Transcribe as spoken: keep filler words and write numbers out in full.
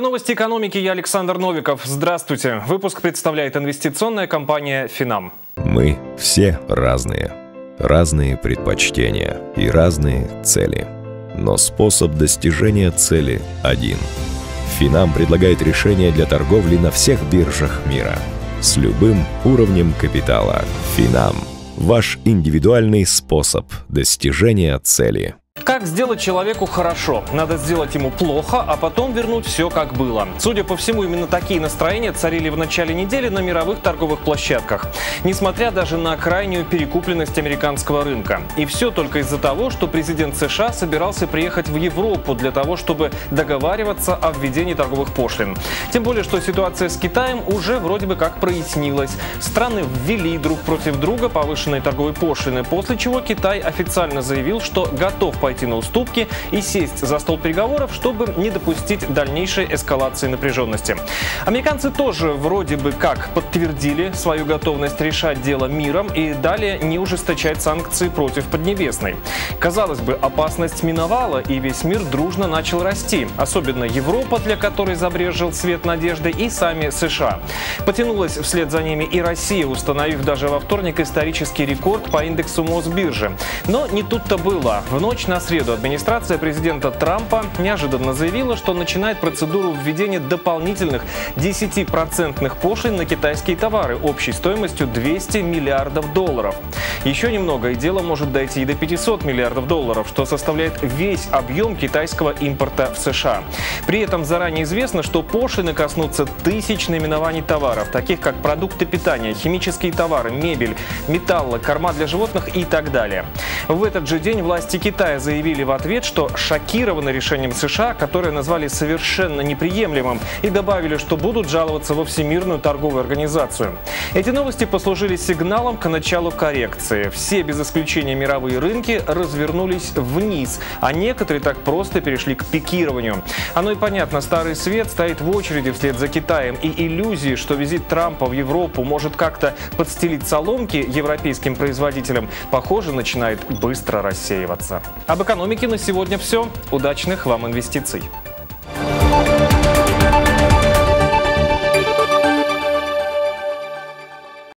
Это новости экономики, я Александр Новиков. Здравствуйте. Выпуск представляет инвестиционная компания «Финам». Мы все разные. Разные предпочтения и разные цели. Но способ достижения цели один. «Финам» предлагает решения для торговли на всех биржах мира. С любым уровнем капитала. «Финам» – ваш индивидуальный способ достижения цели. Как сделать человеку хорошо? Надо сделать ему плохо, а потом вернуть все как было. Судя по всему, именно такие настроения царили в начале недели на мировых торговых площадках. Несмотря даже на крайнюю перекупленность американского рынка. И все только из-за того, что президент США собирался приехать в Европу для того, чтобы договариваться о введении торговых пошлин. Тем более, что ситуация с Китаем уже вроде бы как прояснилась. Страны ввели друг против друга повышенные торговые пошлины, после чего Китай официально заявил, что готов пойти на уступки и сесть за стол переговоров, чтобы не допустить дальнейшей эскалации напряженности. Американцы тоже вроде бы как подтвердили свою готовность решать дело миром и далее не ужесточать санкции против Поднебесной. Казалось бы, опасность миновала, и весь мир дружно начал расти. Особенно Европа, для которой забрезжил свет надежды, и сами США. Потянулась вслед за ними и Россия, установив даже во вторник исторический рекорд по индексу Мосбиржи. Но не тут-то было. В ночь на среду администрация президента Трампа неожиданно заявила, что начинает процедуру введения дополнительных десятипроцентных пошлин на китайские товары общей стоимостью двести миллиардов долларов. Еще немного, и дело может дойти и до пятисот миллиардов долларов, что составляет весь объем китайского импорта в США. При этом заранее известно, что пошлины коснутся тысяч наименований товаров, таких как продукты питания, химические товары, мебель, металлы, корма для животных и так далее. В этот же день власти Китая заявили в ответ, что шокированы решением США, которое назвали совершенно неприемлемым, и добавили, что будут жаловаться во Всемирную торговую организацию. Эти новости послужили сигналом к началу коррекции. Все без исключения мировые рынки развернулись вниз, а некоторые так просто перешли к пикированию. Оно и понятно, Старый Свет стоит в очереди вслед за Китаем, и иллюзии, что визит Трампа в Европу может как-то подстелить соломки европейским производителям, похоже, начинает быстро рассеиваться. Об экономике на сегодня все. Удачных вам инвестиций!